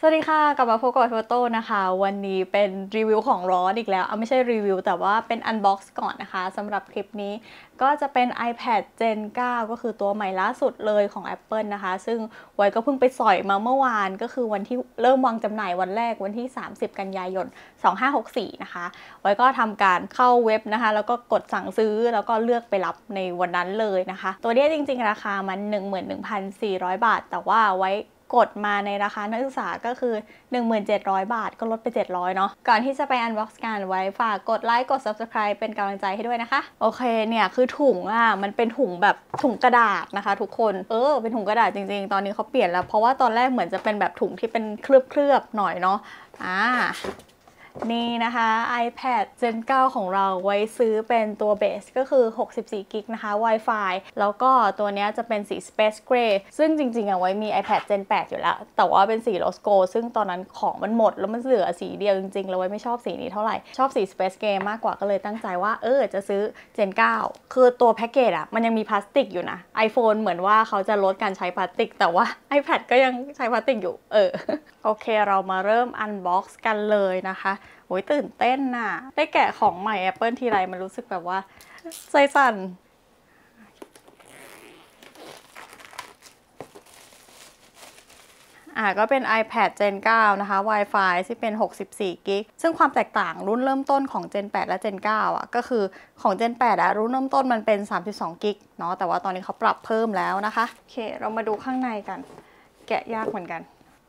วัสดีค่ะกลับมาพบกับโฟโต้นะคะวันนี้เป็นรีวิวของร้อนอีกแล้วไม่ใช่รีวิวแต่ว่าเป็นอันบ็อกซ์ก่อนนะคะสำหรับคลิปนี้ก็จะเป็น iPad Gen 9 ก็คือตัวใหม่ล่าสุดเลยของ Apple นะคะซึ่งไว้ก็เพิ่งไปสอยมาเมื่อวานก็คือวันที่เริ่มวางจำหน่ายวันแรกวันที่30กันยายน2564นะคะไว้ก็ทำการเข้าเว็บนะคะแล้วก็กดสั่งซื้อแล้วก็เลือกไปรับในวันนั้นเลยนะคะตัวนี้จริงๆราคามัน 11,400 บาทแต่ว่าไว้กดมาในราคานักศึกษาก็คือ 17,000 บาทก็ลดไป700เนาะก่อนที่จะไปอันบ็อกซ์กันไว้ฝากกดไลค์กด Subscribe เป็นกำลังใจให้ด้วยนะคะโอเคเนี่ยคือถุงมันเป็นถุงแบบถุงกระดาษนะคะทุกคนเป็นถุงกระดาษจริงๆตอนนี้เขาเปลี่ยนแล้วเพราะว่าตอนแรกเหมือนจะเป็นแบบถุงที่เป็นเคลือบๆหน่อยเนาะนี่นะคะ iPad Gen 9 ของเราไว้ซื้อเป็นตัวเบสก็คือ64 กิกนะคะ Wi-Fi แล้วก็ตัวนี้จะเป็นสี Space Gray ซึ่งจริงๆไว้มี iPad Gen 8 อยู่แล้วแต่ว่าเป็นสี Rose Gold ซึ่งตอนนั้นของมันหมดแล้วมันเหลือสีเดียวจริงๆแล้วไว้ไม่ชอบสีนี้เท่าไหร่ชอบสี Space Gray มากกว่าก็เลยตั้งใจว่าจะซื้อ Gen 9 คือตัวแพ็กเกจมันยังมีพลาสติกอยู่นะ iPhone เหมือนว่าเขาจะลดการใช้พลาสติกแต่ว่า iPad ก็ยังใช้พลาสติกอยู่โอเคเรามาเริ่มอันบ็อกซ์กันเลยนะคะโอ้ยตื่นเต้นน่ะได้แกะของใหม่ Apple ทีไรมันรู้สึกแบบว่าใจสั่นก็เป็น iPad Gen 9 นะคะ Wi-Fi ที่เป็น64 กิกซึ่งความแตกต่างรุ่นเริ่มต้นของ Gen 8 และ Gen 9ก็คือของ Gen 8รุ่นเริ่มต้นมันเป็น32 กิกเนาะแต่ว่าตอนนี้เขาปรับเพิ่มแล้วนะคะโอเคเรามาดูข้างในกันแกะยากเหมือนกัน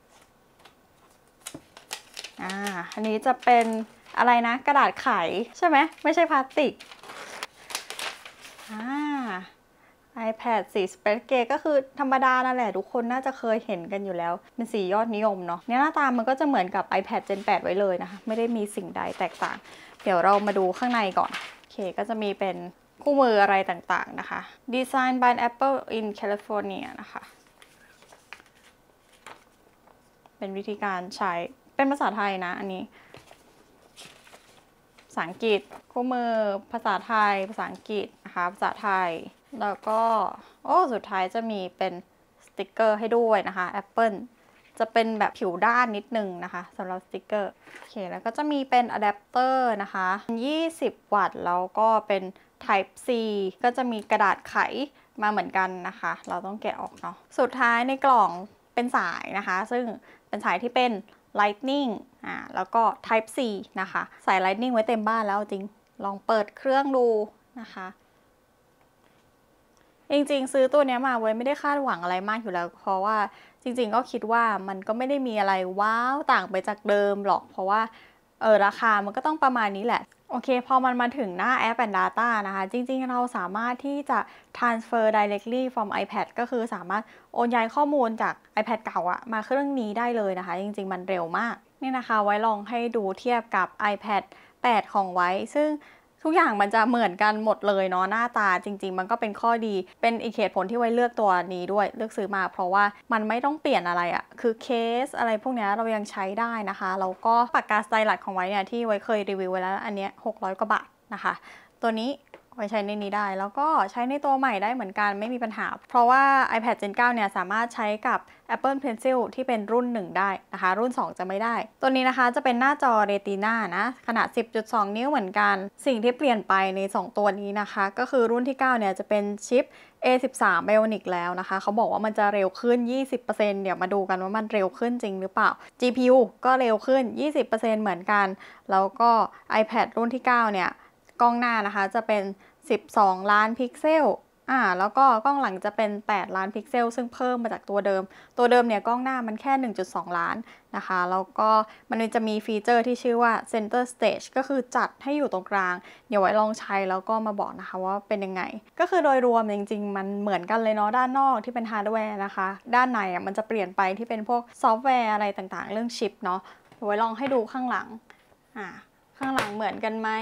อันนี้จะเป็นอะไรนะกระดาษไขใช่ไหมไม่ใช่พลาสติกiPad สี Space Gray ก็คือธรรมดานั่นแหละทุกคนน่าจะเคยเห็นกันอยู่แล้วเป็นสียอดนิยมเนาะเนี่ยหน้าตามันก็จะเหมือนกับ iPad Gen 8 ไว้เลยนะคะไม่ได้มีสิ่งใดแตกต่างเดี๋ยวเรามาดูข้างในก่อนโอเคก็จะมีเป็นคู่มืออะไรต่างๆนะคะ Designed by Apple in California นะคะเป็นวิธีการใช้เป็นภาษาไทยนะอันนี้ภาษาอังกฤษคู่มือภาษาไทยภาษาอังกฤษนะคะภาษาไทยแล้วก็สุดท้ายจะมีเป็นสติกเกอร์ให้ด้วยนะคะ Apple จะเป็นแบบผิวด้านนิดนึงนะคะสำหรับสติกเกอร์โอเคแล้วก็จะมีเป็นอะแดปเตอร์นะคะ20 วัตต์แล้วก็เป็น Type C ก็จะมีกระดาษไขมาเหมือนกันนะคะเราต้องแกะออกเนาะสุดท้ายในกล่องเป็นสายนะคะซึ่งเป็นสายที่เป็น Lightning แล้วก็ Type C นะคะใส่ Lightning ไว้เต็มบ้านแล้วจริงลองเปิดเครื่องดูนะคะจริงๆซื้อตัวนี้มาไว้ไม่ได้คาดหวังอะไรมากอยู่แล้วเพราะว่าจริงๆก็คิดว่ามันก็ไม่ได้มีอะไรว้าวต่างไปจากเดิมหรอกเพราะว่าราคามันก็ต้องประมาณนี้แหละโอเคพอมันมาถึงหน้า App and Data นะคะจริงๆเราสามารถที่จะ transfer directly from iPad ก็คือสามารถโอนย้ายข้อมูลจาก iPad เก่ามาเครื่องนี้ได้เลยนะคะจริงๆมันเร็วมากนี่นะคะไว้ลองให้ดูเทียบกับ iPad 8 ของไว้ซึ่งทุกอย่างมันจะเหมือนกันหมดเลยเนาะหน้าตาจริงๆมันก็เป็นข้อดีเป็นอีกเหตุผลที่ไว้เลือกตัวนี้ด้วยเลือกซื้อมาเพราะว่ามันไม่ต้องเปลี่ยนอะไรคือเคสอะไรพวกนี้เรายังใช้ได้นะคะแล้วก็ปากกาสไตลัสของไว้เนี่ยที่ไว้เคยรีวิวไว้แล้วอันนี้600 กว่าบาทนะคะตัวนี้ไว้ใช้ในนี้ได้แล้วก็ใช้ในตัวใหม่ได้เหมือนกันไม่มีปัญหาเพราะว่า iPad Gen 9 เนี่ยสามารถใช้กับ Apple Pencil ที่เป็นรุ่น 1 ได้นะคะรุ่น 2 จะไม่ได้ตัวนี้นะคะจะเป็นหน้าจอ Retina นะขนาด 10.2 นิ้วเหมือนกันสิ่งที่เปลี่ยนไปใน 2 ตัวนี้นะคะก็คือรุ่นที่ 9 เนี่ยจะเป็นชิป A13 Bionic แล้วนะคะเขาบอกว่ามันจะเร็วขึ้น 20% เดี๋ยวมาดูกันว่ามันเร็วขึ้นจริงหรือเปล่า GPU ก็เร็วขึ้น 20% เหมือนกันแล้วก็ iPad รุ่นที่ 9 เนี่ยกล้องหน้านะคะจะเป็น12 ล้านพิกเซลแล้วก็กล้องหลังจะเป็น8 ล้านพิกเซลซึ่งเพิ่มมาจากตัวเดิมเนี่ยกล้องหน้ามันแค่ 1.2 ล้านนะคะแล้วก็มันจะมีฟีเจอร์ที่ชื่อว่า Center Stage ก็คือจัดให้อยู่ตรงกลางเดี๋ยวไว้ลองใช้แล้วก็มาบอกนะคะว่าเป็นยังไงก็คือโดยรวมจริงๆมันเหมือนกันเลยเนาะด้านนอกที่เป็นฮาร์ดแวร์นะคะด้านในมันจะเปลี่ยนไปที่เป็นพวกซอฟต์แวร์อะไรต่างๆเรื่องชิปเนาะเดี๋ยวไว้ลองให้ดูข้างหลังข้างหลังเหมือนกันไหม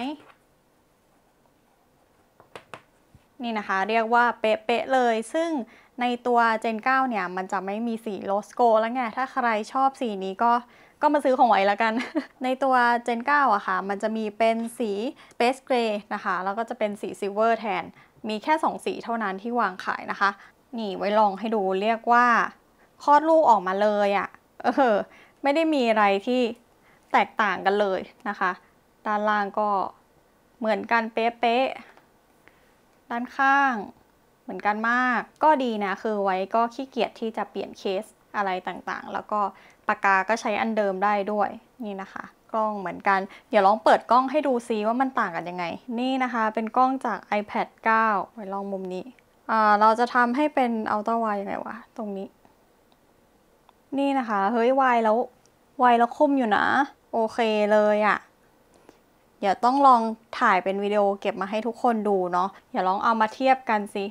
นี่นะคะเรียกว่าเป๊ะๆเลยซึ่งในตัว Gen 9 เนี่ยมันจะไม่มีสีโลสโกแล้วไงถ้าใครชอบสีนี้ก็มาซื้อของไว้แล้วกัน ในตัว Gen 9ค่ะมันจะมีเป็นสี Space Gray นะคะแล้วก็จะเป็นสี Silver แทนมีแค่2สีเท่านั้นที่วางขายนะคะนี่ไว้ลองให้ดูเรียกว่าคลอดลูกออกมาเลยไม่ได้มีอะไรที่แตกต่างกันเลยนะคะด้านล่างก็เหมือนกันเป๊ะๆด้านข้างเหมือนกันมากก็ดีนะคือไว้ก็ขี้เกียจที่จะเปลี่ยนเคสอะไรต่างๆแล้วก็ปากกาก็ใช้อันเดิมได้ด้วยนี่นะคะกล้องเหมือนกันเดี๋ยวลองเปิดกล้องให้ดูซิว่ามันต่างกันยังไงนี่นะคะเป็นกล้องจาก iPad 9 ไว้ลองมุมนี้เราจะทำให้เป็นอัลตร้าไวด์ยังไงวะตรงนี้นี่นะคะเฮ้ยไวแล้วคมอยู่นะโอเคเลยอะเดี๋ยวต้องลองถ่ายเป็นวิดีโอเก็บมาให้ทุกคนดูเนาะอย่าลองเอามาเทียบกันสิ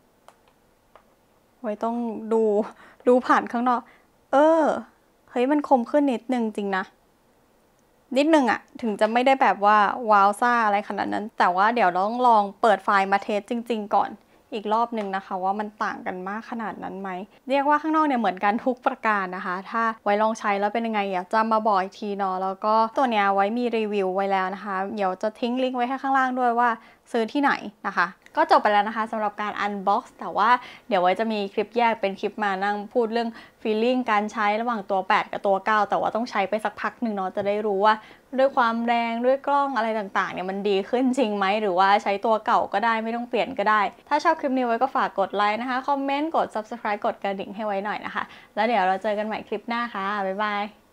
ไว้ต้องดูผ่านข้างนอกเฮ้ยมันคมขึ้นนิดนึงจริงนะนิดนึงอะถึงจะไม่ได้แบบว่าว้าวซ่าอะไรขนาดนั้นแต่ว่าเดี๋ยวต้องลองเปิดไฟล์มาเทสจริงๆก่อนอีกรอบหนึ่งนะคะว่ามันต่างกันมากขนาดนั้นไหมเรียกว่าข้างนอกเนี่ยเหมือนกันทุกประการนะคะถ้าไว้ลองใช้แล้วเป็นยังไงอยากจะมาบอกอีกทีเนาะแล้วก็ตัวเนี้ยไว้มีรีวิวไว้แล้วนะคะเดี๋ยวจะทิ้งลิงก์ไว้ให้ข้างล่างด้วยว่าซื้อที่ไหนนะคะก็จบไปแล้วนะคะสำหรับการอันบ็อกซ์แต่ว่าเดี๋ยวไว้จะมีคลิปแยกเป็นคลิปมานั่งพูดเรื่องฟีลลิ่งการใช้ระหว่างตัว8กับตัว9แต่ว่าต้องใช้ไปสักพักหนึ่งเนาะจะได้รู้ว่าด้วยความแรงด้วยกล้องอะไรต่างๆเนี่ยมันดีขึ้นจริงไหมหรือว่าใช้ตัวเก่าก็ได้ไม่ต้องเปลี่ยนก็ได้ถ้าชอบคลิปนี้ไว้ก็ฝากกดไลค์นะคะคอมเมนต์กด subscribe กดกระดิ่งให้ไว้หน่อยนะคะแล้วเดี๋ยวเราเจอกันใหม่คลิปหน้าค่ะบ๊ายบาย